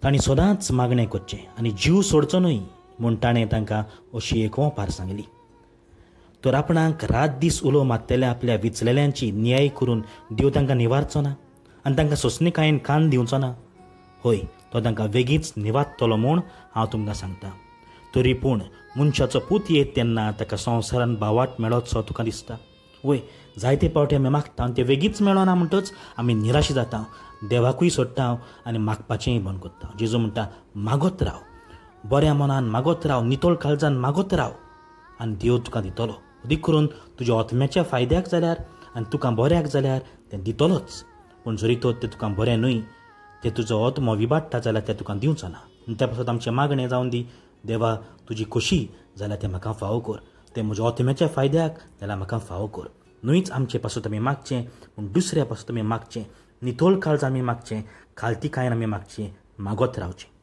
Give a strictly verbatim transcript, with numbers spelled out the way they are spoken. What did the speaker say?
तांणी सदांच मागणें करचें आनी जीव सोडचो न्हय म्हूण ताणें तांकां अशी एक ओंपार सांगली. तर आपणाक रात दीस उलो मारतल्या आपल्या विचलेल्यांची न्याय करून देव तांकां निवारचो ना आनी तांकां सोंसणीकायेन कान दिवचो ना? हय, तो तांकां बेगीच निवारतलो म्हूण हांव तुमकां सांगतां. तरी पूण मनशाचो पूत येत तेन्ना ताका संवसारान बावाट मेळोचो तुका दिसता? वय, जायते फावटी आमी मागता आनी ते बेगीच मेळना म्हणटच आमी निराश जाता, देवाकूय सोडटा आनी मागपाचेंय बंद करता. जेजू म्हणटा, मागत राव, बऱ्या मनान मागत राव, नितळ काळजान मागत राव आनी देव तुका दितलो. अदीक करून तुज्या आत्म्याच्या फायद्याक जाल्यार आनी तुका बऱ्याक जाल्यार तें दितलोच. पूण जरी तो तें तुका बरें न्हय, तें तुजो आत्मो विबाडटा जाल्यार तें तुका दिवचो ना. आनी त्या पासत आमचें मागणें जावन दी, देवा तुजी खोशी जाल्यार तें म्हाका फावो कर, तें म्हज्या आत्म्याच्या फायद्याक जाल्यार म्हाका फावो कर. न्हयच आमचे पासत आमी मागचें, पूण दुसऱ्या पासत आमी मागचें, नितळ काळजान आमी मागचें, खालती कायेन आमी मागचें, मागत रावचें.